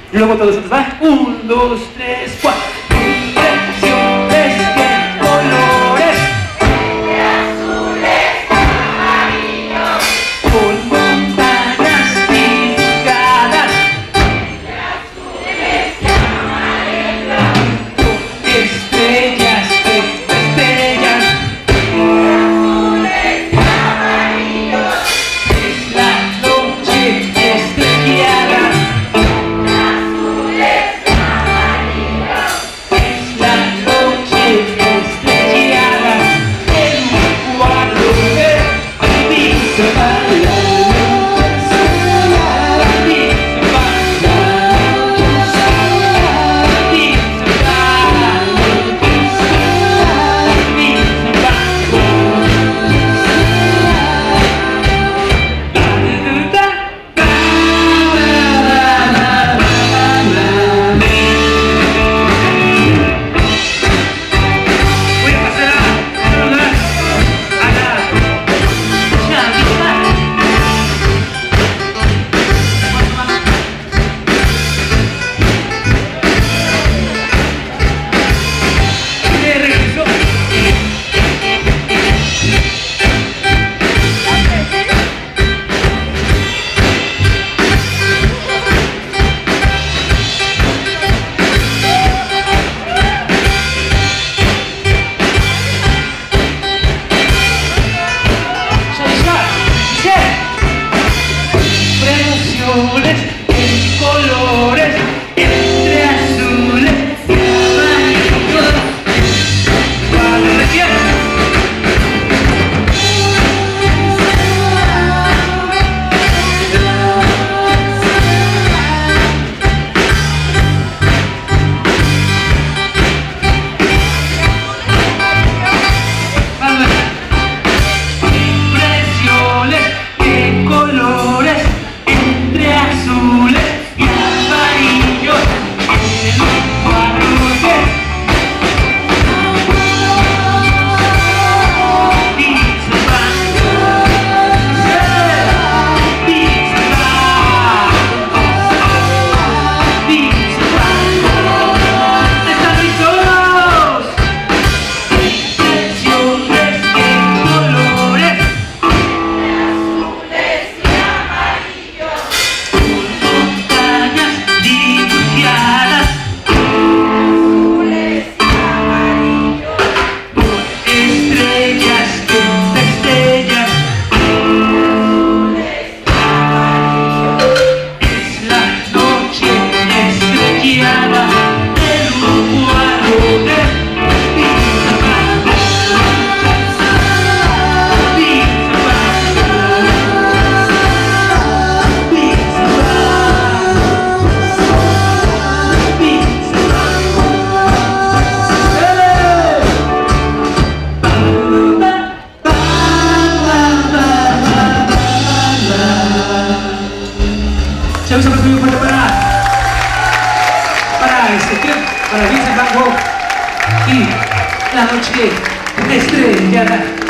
Luego todos juntos, ¿va? 1, 2, 3, 4. Impresiones de colores, de azules y amarillos, con montañas dibujadas, de azules y amarillos, con estrellas que destellan. de azules y amarillos, Es la noche estrellada, de azules y amarillos, es la noche estrellada, en un cuadro de Vincent. En colores, entre azules y amarillos. Cuando te quieras. Impresiones en colores, entre azules y amarillos, en un cuadro de ¡están listos! Impresiones en colores, azules y amarillos, montañas dibujadas, azules y amarillos, estrellas que destellan. Es la noche estrellada en un cuadro de se usa muy fuerte para Vincent Van Gogh y la noche estrellada.